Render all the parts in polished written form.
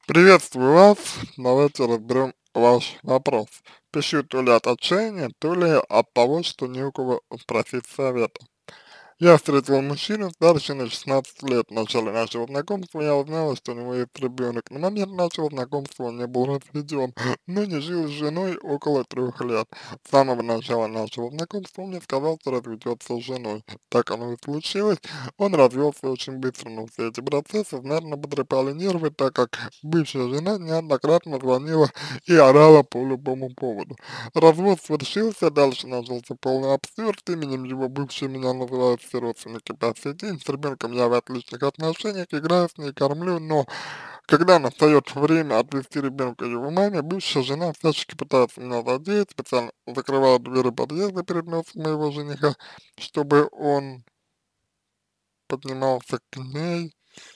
Приветствую вас. Давайте разберем ваш вопрос. Пишу то ли от отчаяния, то ли от того, что не у кого спросить совета. Я встретил мужчину старше на 16 лет. В начале нашего знакомства я узнала, что у него есть ребенок. На момент нашего знакомства он не был разведен, но не жил с женой около 3 лет. С самого начала нашего знакомства он мне сказал, что разведется с женой. Так оно и случилось. Он развелся очень быстро, но все эти процессы, наверное, потрепали нервы, так как бывшая жена неоднократно звонила и орала по любому поводу. Развод свершился, дальше начался полный абсурд, именем его бывший меня называют все родственники по сей день, с ребенком я в отличных отношениях, играю с ней, кормлю, но когда настает время отвезти ребенка его маме, бывшая жена всячески пытается меня задеть, специально закрывает двери подъезда перед носом моего жениха, чтобы он поднимался к ней,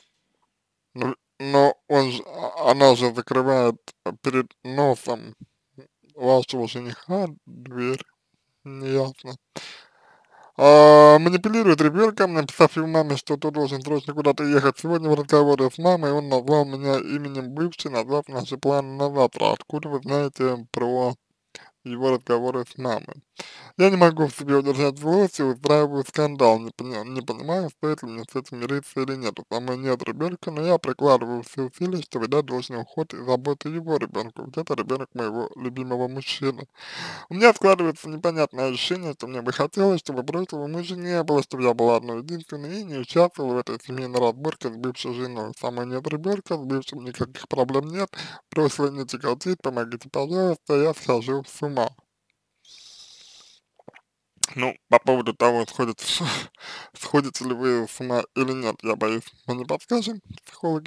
но она же закрывает перед носом вашего жениха дверь. Ясно. Манипулирует ребенком, написав его маме, что тот должен срочно куда-то ехать. Сегодня в разговоре с мамой он назвал меня именем бывшей, назвав наши планы на завтра. Откуда вы знаете про его разговоры с мамой? Я не могу в себе удержать злость и устраиваю скандал. Не понимаю, стоит ли мне с этим мириться или нет. У мной нет ребенка, но я прикладываю все усилия, чтобы дать должный уход и заботу его ребенку. Ведь это ребенок моего любимого мужчины. У меня складывается непонятное ощущение, что мне бы хотелось, чтобы прошлого мужа не было, чтобы я была одной единственной и не участвовала в этой семейной разборке с бывшей женой. Самой нет ребенка, с бывшим никаких проблем нет, прошлое не тяготит, помогите, пожалуйста, я схожу с ума. Ну, по поводу того, сходите ли вы с ума или нет, я боюсь, мы не подскажем. Психологи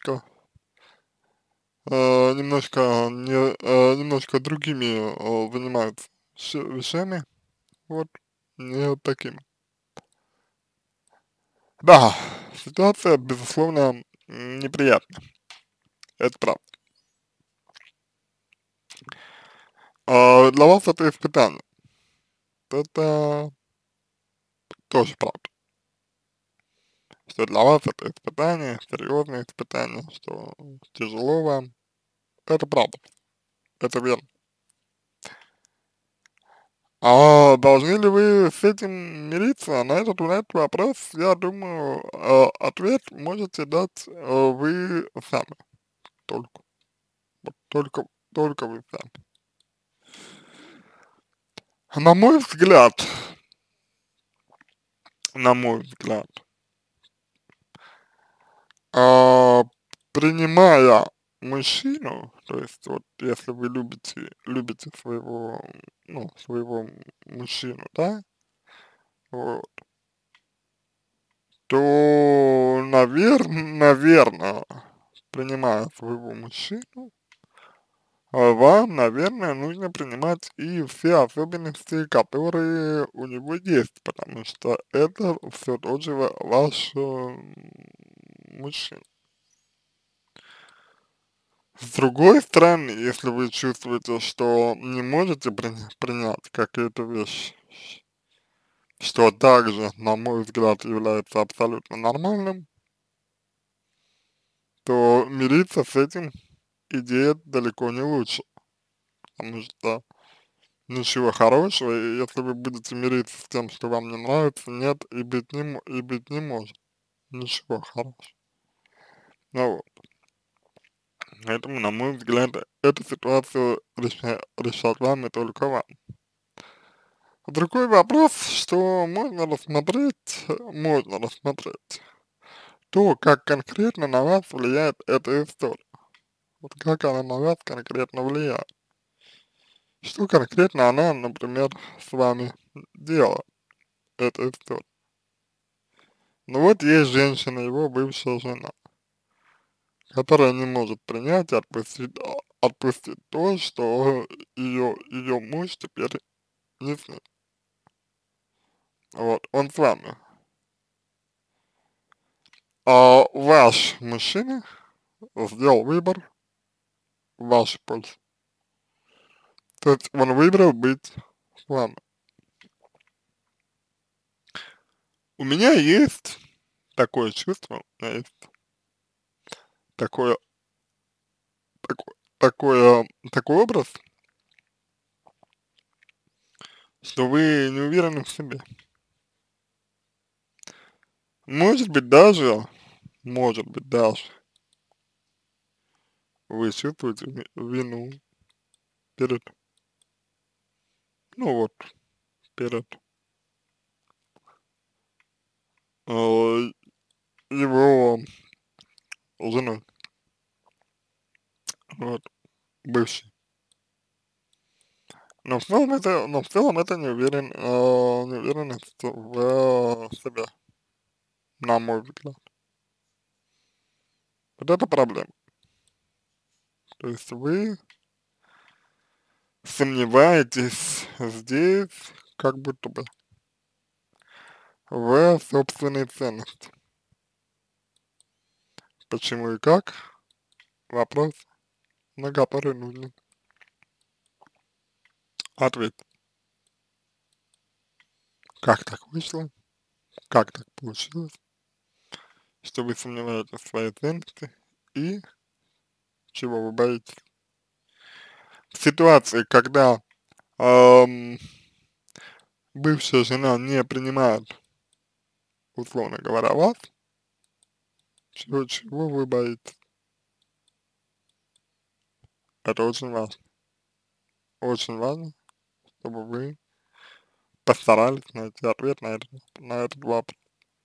немножко другими занимаются вещами, вот, не вот такими. Да, ситуация, безусловно, неприятная, это правда. Для вас это испытание, это тоже правда, что для вас это испытание, серьезное испытание, что тяжело вам, это правда, это верно. А должны ли вы с этим мириться? На этот вопрос, я думаю, ответ можете дать вы сами, только, вот только вы сами. На мой взгляд, на мой взгляд, а, принимая мужчину, то есть вот если вы любите своего, ну, своего мужчину, да, вот, то, наверно, принимая своего мужчину, вам, наверное, нужно принимать и все особенности, которые у него есть, потому что это все тот же ваш мужчина. С другой стороны, если вы чувствуете, что не можете принять какие-то вещи, что также, на мой взгляд, является абсолютно нормальным, то мириться с этим идея далеко не лучше, потому что ничего хорошего, если вы будете мириться с тем, что вам не нравится, нет и быть не может. Ничего хорошего. Ну вот. Поэтому, на мой взгляд, эту ситуацию решать вам и только вам. Другой вопрос, что можно рассмотреть то, как конкретно на вас влияет эта история. Вот как она на вас конкретно влияет. Что конкретно она, например, с вами делает, эта история. Ну вот есть женщина, его бывшая жена, которая не может принять и отпустить то, что ее муж теперь не с ней. Вот, он с вами. А ваш мужчина сделал выбор в вашу пользу. То есть он выбрал быть с вами. У меня есть такое чувство, у меня есть такое такой образ, что вы не уверены в себе. Может быть может быть даже вы чувствуете вину перед, ну вот, перед э, его женой, вот, бывшей. Но в целом это неуверенность в себе, на мой взгляд. Вот это проблема. То есть вы сомневаетесь здесь, как будто бы, в собственной ценности. Почему и как? Вопрос, на который нужно ответить. Как так вышло? Как так получилось, что вы сомневаетесь в своей ценности и чего вы боитесь? В ситуации, когда ам, бывшая жена не принимает, условно говоря, вас, чего вы боитесь? Это очень важно. Очень важно, чтобы вы постарались найти ответ на этот вопрос.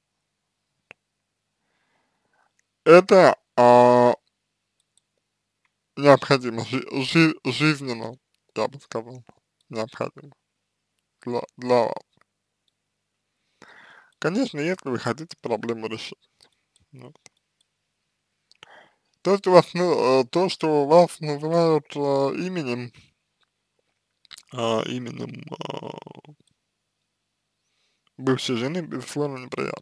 Это необходимо, жизненно, я бы сказал, необходимо для вас. Конечно, если вы хотите проблему решить. Вот. То, что вас называют именем бывшей жены, безусловно, неприятно.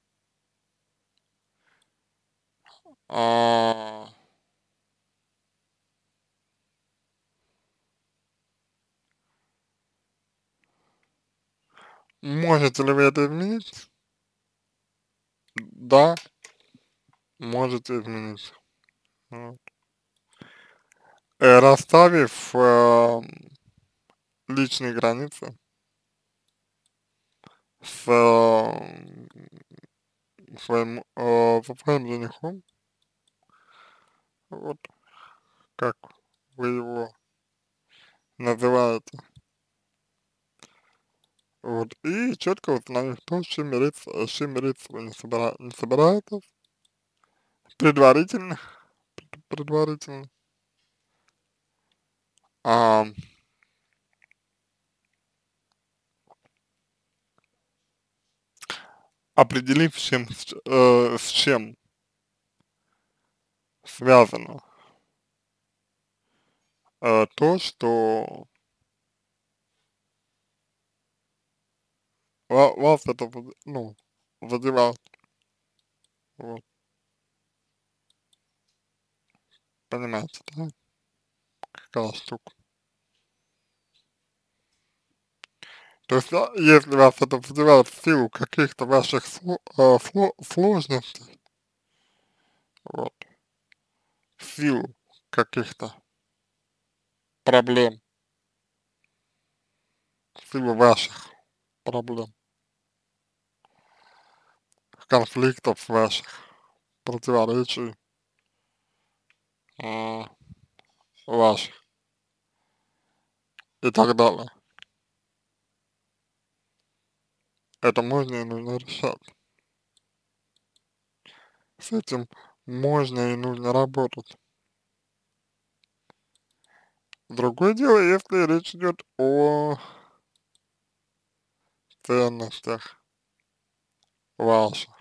А, можете ли вы это изменить? Да, можете изменить. Вот. Расставив личные границы с со своим женихом, вот как вы его называете, вот, и четко установив то, с чем мириться вы не собираетесь, предварительно, предварительно, а, определив, с чем связано то, что вас это, ну, задевает, вот, понимаете, да, какая штука. То есть, если вас это задевает в силу каких-то ваших сложностей, вот, в силу каких-то проблем, в силу ваших проблем, конфликтов ваших, противоречий а, ваших и так далее. Это можно и нужно решать. С этим можно и нужно работать. Другое дело, если речь идет о ценностях ваших.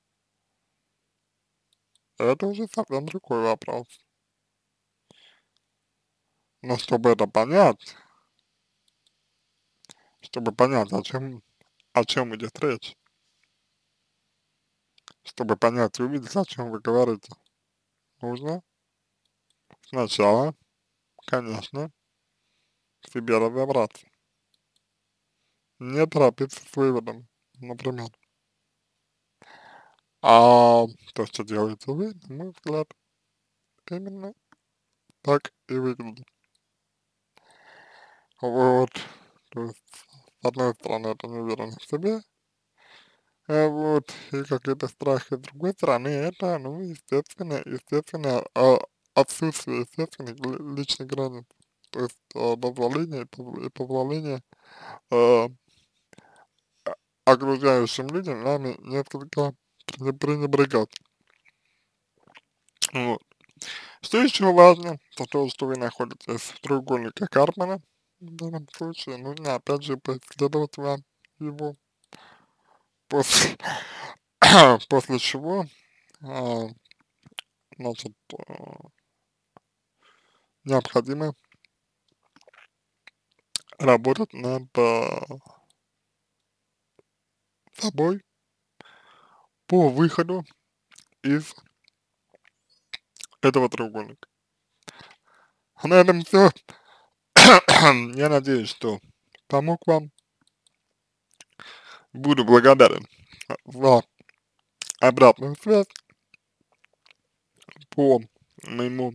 Это уже совсем другой вопрос. Но чтобы понять, о чем идет речь, чтобы понять и увидеть, о чем вы говорите, нужно сначала, конечно, в себе разобраться. Не торопиться с выводом, например. А то, что делаете вы, на мой взгляд, именно так и выглядит. Вот, то есть, с одной стороны, это неуверенность в себе, вот, и какие-то страхи, с другой стороны, это, ну, естественно, отсутствие естественных личных границ, то есть, дозволение и позволение, э, окружающим людям нами несколько пренебрегать. Вот. Что еще важно, то то, что вы находитесь в треугольнике Карпмана, в данном случае нужно опять же поисследовать вам его, после, после чего, а, значит, необходимо работать над собой по выходу из этого треугольника. А на этом все. Я надеюсь, что помог вам. Буду благодарен за обратную связь по моему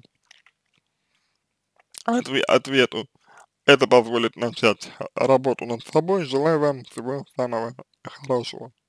ответу. Это позволит начать работу над собой. Желаю вам всего самого хорошего.